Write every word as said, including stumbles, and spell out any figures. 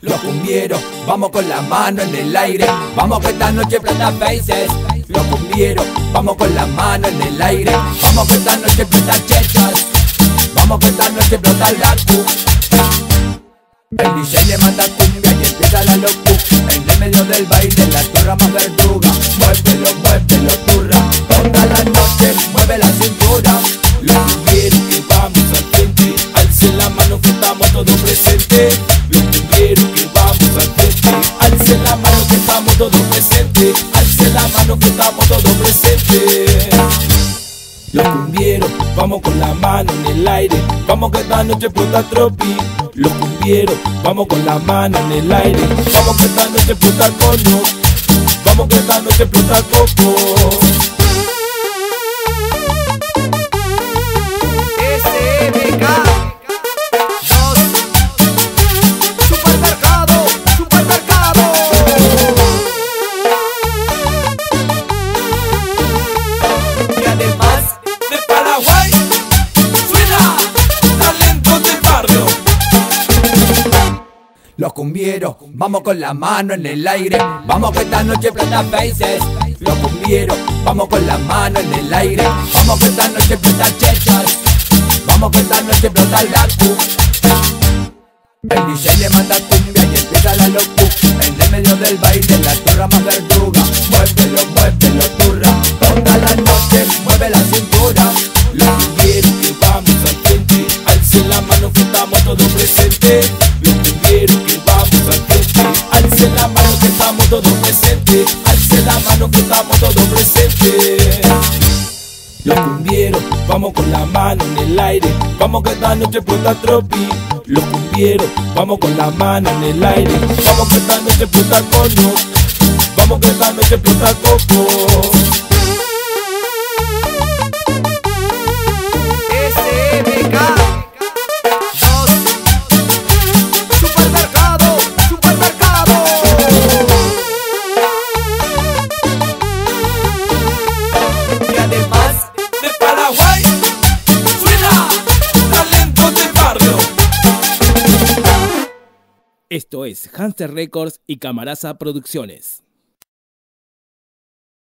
Los cumbieros, vamos con la mano en el aire. Vamos que esta noche plata faces. Los cumbieros, vamos con la mano en el aire. Vamos que esta noche plata chechas. Vamos que esta noche plata la cu. El D J le manda cumbia y empieza la locura. En el medio del baile la turra más verduga. Muévelo, muévelo, turra. Toda la noche mueve la cintura. Los cumbieros que vamos al frente. Alce la mano que estamos todos presentes. Los cumbieros que vamos al frente. Alce la mano que estamos todos presentes. Alce la mano que estamos todos presentes. Los cumbieros, vamos con la mano en el aire. Vamos que esta noche explota tropi. Los cumbieros, vamos con la mano en el aire. Vamos que esta noche explota cono. Vamos que esta noche explota coco. S M K dos Supermercado, supermercado. Y además de Paraguay, suena talento del barrio. Los cumbieros, vamos con la mano en el aire. Vamos que esta noche plata faces. Los cumbieros, vamos con la mano en el aire. Vamos que esta noche plata chechas. Vamos que esta noche plata la cu. El D J le manda cumbia y empieza la locura. En el medio del baile la turra más verduga. Muévelo, muévelo, turra. Toda la noche mueve la cintura. Los cumbieros que vamos al frente. Alce la mano que estamos todos presentes. Los cumbieros que vamos al frente. Alce la mano que estamos todos presentes. Alce la mano que estamos todos presentes. Los cumbieros, vamos con la mano en el aire. Vamos que esta noche explota tropi. Los cumbieros, vamos con la mano en el aire. Vamos que esta noche explota cono. Vamos que esta noche explota coco. S M K dos Supermercado, supermercado. Y además de Paraguay, suena talento del barrio. Esto es Hanser Records y Camaraza Producciones.